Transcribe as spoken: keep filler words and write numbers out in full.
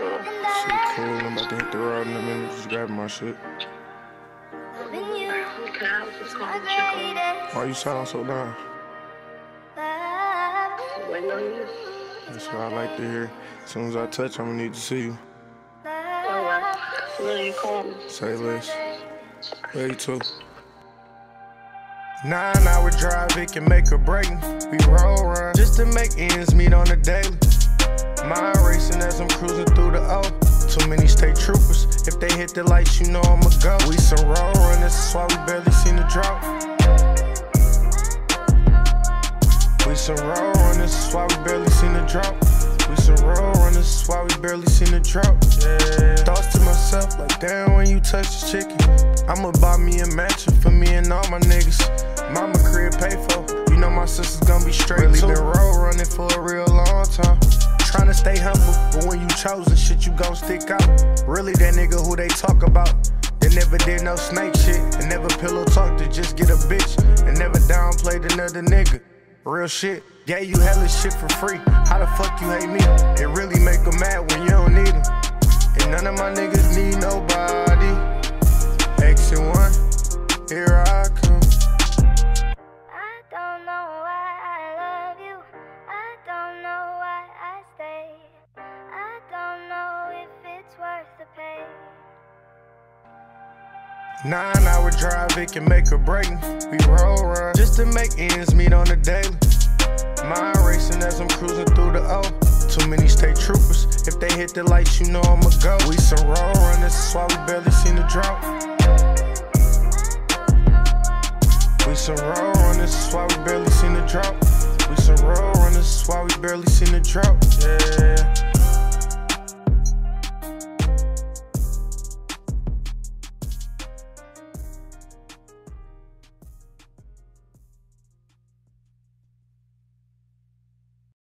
Shit cool, I'm about to hit the road in a minute, just grabbing my shit. Why you sound so down? That's what I like to hear. As soon as I touch, I'm gonna need to see you. Say less. Way too. Nine hour drive, it can make or break me. We roll run just to make ends meet on the daily. Mind racing as I'm cruising through the O. Too many state troopers. If they hit the lights, you know I'ma go. We some roll run, this is why we barely seen the drought. We some roll run, this is why we barely seen the drought. We some roll run, this is why we barely seen the drought. Yeah. Thoughts to myself like, damn, when you touch the chicken, I'ma buy me a mansion for me and all my niggas. Mama crib pay for, you know my sister's gonna be straight. Really too. Been road running for a real long time. Tryna stay humble, but when you chosen shit, you gon' stick out. Really that nigga who they talk about, that never did no snake shit, and never pillow talk to just get a bitch, and never downplayed another nigga. Real shit, gave you hella shit for free. How the fuck you hate me? It really make them mad when you don't need them. And none of my niggas need nobody. X and one, here I come. I don't know why I love you. I don't know why I stay. I don't know if it's worth the pain. Nine hour drive, it can make or break me. We roll run just to make ends meet on the daily. Mind racing as I'm cruising through the O. Too many state troopers. If they hit the lights, you know I'ma go. We some roll run, this is why we barely seen the drought. We some roll run, this is why we barely seen the drought. We some roll run, this is why we barely seen the drought. Yeah.